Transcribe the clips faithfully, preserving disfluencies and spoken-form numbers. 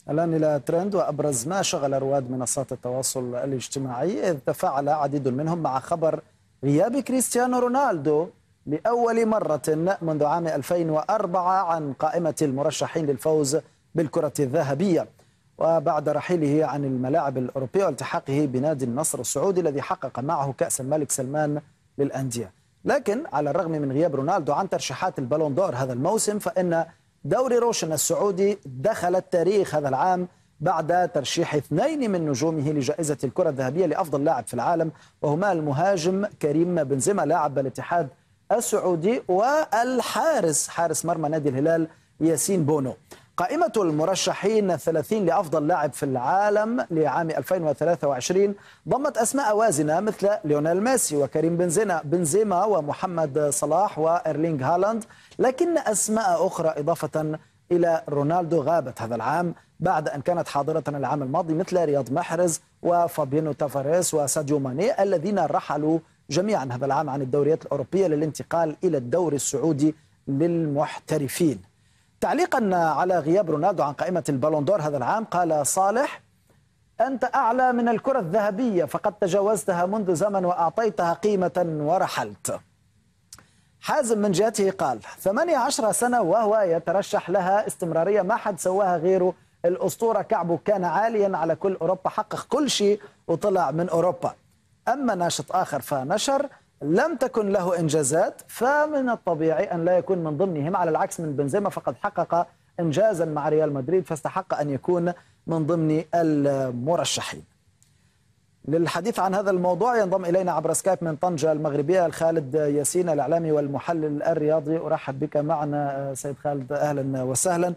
الآن إلى ترند وأبرز ما شغل رواد منصات التواصل الاجتماعي، إذ تفاعل عديد منهم مع خبر غياب كريستيانو رونالدو لأول مرة منذ عام ألفين وأربعة عن قائمة المرشحين للفوز بالكرة الذهبية، وبعد رحيله عن الملاعب الأوروبية والتحاقه بنادي النصر السعودي الذي حقق معه كأس الملك سلمان للأندية. لكن على الرغم من غياب رونالدو عن ترشيحات البالون دور هذا الموسم، فإن دوري روشن السعودي دخل التاريخ هذا العام بعد ترشيح اثنين من نجومه لجائزة الكرة الذهبية لأفضل لاعب في العالم، وهما المهاجم كريم بنزيما لاعب الاتحاد السعودي والحارس حارس مرمى نادي الهلال ياسين بونو. قائمة المرشحين الثلاثين لأفضل لاعب في العالم لعام ألفين وثلاثة وعشرين ضمت أسماء وازنة مثل ليونيل ميسي وكريم بنزيما بنزيما ومحمد صلاح وإيرلينغ هالاند، لكن أسماء أخرى إضافة إلى رونالدو غابت هذا العام بعد أن كانت حاضرة العام الماضي، مثل رياض محرز وفابينو تافاريس وساديو ماني الذين رحلوا جميعا هذا العام عن الدوريات الأوروبية للانتقال إلى الدوري السعودي للمحترفين. تعليقا على غياب رونالدو عن قائمة البالون دور هذا العام، قال صالح: أنت أعلى من الكرة الذهبية، فقد تجاوزتها منذ زمن وأعطيتها قيمة ورحلت. حازم من جهته قال: ثمانية عشر سنة وهو يترشح لها، استمرارية ما حد سواها غيره، الأسطورة كعبه كان عاليا على كل أوروبا، حقق كل شيء وطلع من أوروبا. أما ناشط آخر فنشر: لم تكن له إنجازات، فمن الطبيعي أن لا يكون من ضمنهم، على العكس من بنزيما فقد حقق إنجازا مع ريال مدريد فاستحق أن يكون من ضمن المرشحين. للحديث عن هذا الموضوع ينضم إلينا عبر سكايب من طنجة المغربية الخالد ياسين الإعلامي والمحلل الرياضي. أرحب بك معنا سيد خالد، أهلا وسهلا.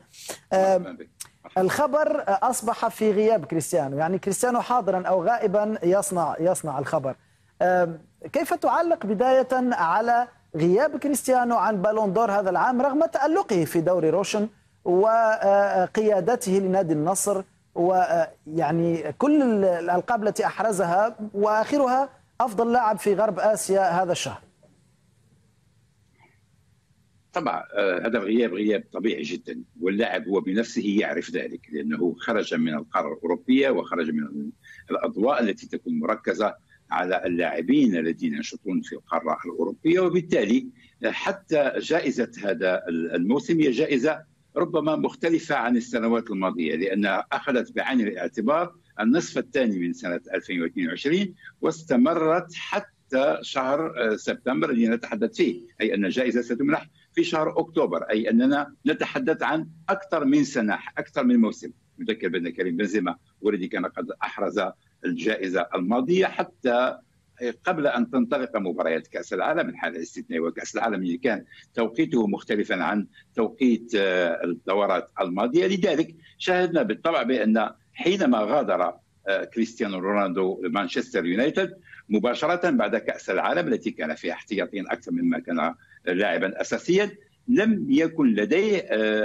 الخبر أصبح في غياب كريستيانو، يعني كريستيانو حاضرا أو غائبا يصنع يصنع الخبر. كيف تعلق بداية على غياب كريستيانو عن بالون دور هذا العام رغم تألقه في دوري روشن وقيادته لنادي النصر ويعني كل الألقاب التي أحرزها وآخرها أفضل لاعب في غرب آسيا هذا الشهر؟ طبعا هذا الغياب غياب طبيعي جدا، واللاعب هو بنفسه يعرف ذلك، لأنه خرج من القارة الأوروبية وخرج من الأضواء التي تكون مركزة على اللاعبين الذين ينشطون في القارة الأوروبية، وبالتالي حتى جائزة هذا الموسم هي جائزة ربما مختلفة عن السنوات الماضية، لأنها أخذت بعين الاعتبار النصف الثاني من سنة ألفين واثنين وعشرين واستمرت حتى شهر سبتمبر الذي نتحدث فيه، أي أن الجائزة ستمنح في شهر أكتوبر، أي أننا نتحدث عن أكثر من سنة، أكثر من موسم. نذكر بأن كريم بنزيما والذي كان قد أحرز الجائزة الماضية حتى قبل أن تنطلق مباريات كأس العالم، الحالة الاستثنائية وكأس العالم اللي كان توقيته مختلفا عن توقيت الدورات الماضية. لذلك شاهدنا بالطبع بأن حينما غادر كريستيانو رونالدو مانشستر يونايتد مباشرة بعد كأس العالم التي كان فيها احتياطيا أكثر مما كان لاعبا أساسيا، لم يكن لديه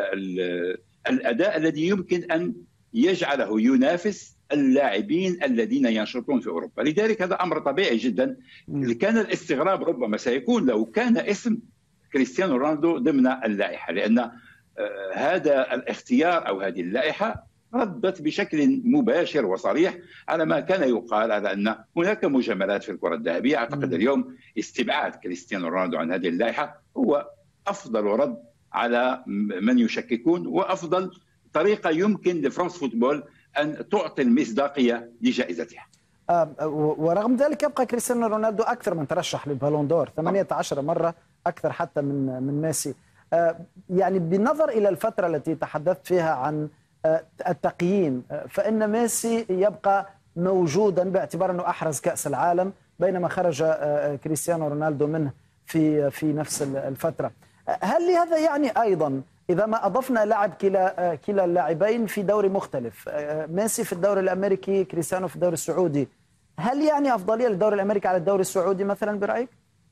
الأداء الذي يمكن أن يجعله ينافس اللاعبين الذين ينشطون في أوروبا. لذلك هذا أمر طبيعي جدا. كان الاستغراب ربما سيكون لو كان اسم كريستيانو رونالدو ضمن اللائحة، لأن هذا الاختيار أو هذه اللائحة ردت بشكل مباشر وصريح على ما كان يقال على أن هناك مجاملات في الكرة الذهبية. أعتقد اليوم استبعاد كريستيانو رونالدو عن هذه اللائحة هو أفضل رد على من يشككون، وأفضل طريقة يمكن لفرانس فوتبول أن تعطي المصداقية لجائزتها. آه ورغم ذلك يبقى كريستيانو رونالدو أكثر من ترشح للبالون دور، ثمانية عشر مرة، أكثر حتى من من ميسي. آه يعني بالنظر إلى الفترة التي تحدثت فيها عن آه التقييم، آه فإن ميسي يبقى موجودا باعتبار أنه أحرز كأس العالم، بينما خرج آه كريستيانو رونالدو منه في في نفس الفترة. آه هل لهذا يعني أيضا إذا ما أضفنا لاعب كلا كلا اللاعبين في دوري مختلف، ميسي في الدوري الأمريكي، كريستيانو في الدوري السعودي، هل يعني أفضلية للدوري الأمريكي على الدوري السعودي مثلا برأيك؟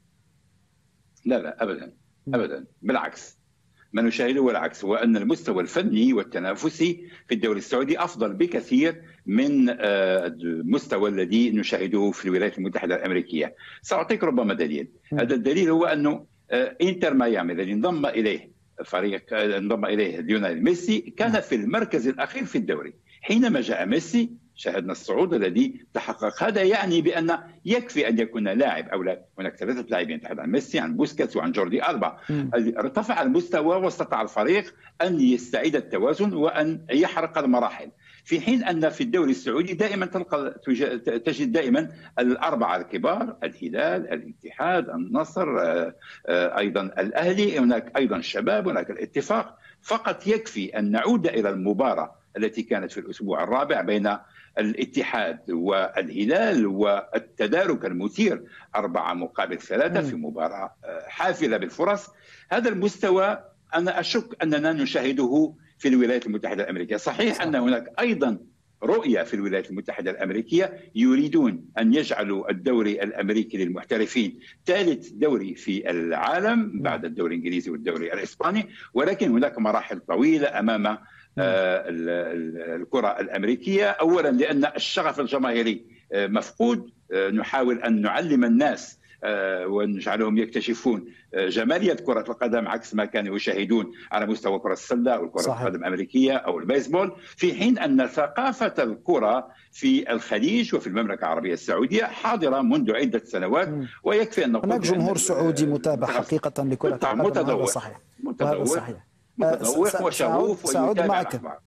لا لا أبدا أبدا، بالعكس، ما نشاهده هو العكس، هو أن المستوى الفني والتنافسي في الدوري السعودي أفضل بكثير من المستوى الذي نشاهده في الولايات المتحدة الأمريكية. سأعطيك ربما دليل. هذا الدليل هو أنه إنتر ميامي الذي انضم إليه فريق انضم اليه ليونيل ميسي كان في المركز الاخير في الدوري. حينما جاء ميسي شاهدنا الصعود الذي تحقق. هذا يعني بان يكفي ان يكون لاعب او لا، هناك ثلاثه لاعبين، نتحدث عن ميسي، عن بوسكيتس، وعن جوردي ألبا. ارتفع المستوى واستطاع الفريق ان يستعيد التوازن وان يحرق المراحل، في حين ان في الدوري السعودي دائما تلقى تجد دائما الاربعه الكبار، الهلال، الاتحاد، النصر، ايضا الاهلي، هناك ايضا الشباب، هناك الاتفاق. فقط يكفي ان نعود الى المباراه التي كانت في الاسبوع الرابع بين الاتحاد والهلال والتدارك المثير أربعة مقابل ثلاثة في مباراة حافلة بالفرص. هذا المستوى أنا أشك أننا نشاهده في الولايات المتحدة الأمريكية. صحيح صح. أن هناك أيضا رؤية في الولايات المتحدة الأمريكية، يريدون أن يجعلوا الدوري الأمريكي للمحترفين ثالث دوري في العالم بعد الدوري الإنجليزي والدوري الإسباني، ولكن هناك مراحل طويلة أمام الكرة الأمريكية. أولا لأن الشغف الجماهيري مفقود، نحاول أن نعلم الناس ونجعلهم يكتشفون جمالية كرة القدم عكس ما كانوا يشاهدون على مستوى كرة السلة أو كرة القدم الأمريكية أو البيسبول، في حين أن ثقافة الكرة في الخليج وفي المملكة العربية السعودية حاضرة منذ عدة سنوات. ويكفي أن نقول هناك جمهور سعودي متابع حقيقة لكرة القدم. متذوق صحيح متذوق صحيح متذوق وشغوف سأعود معك.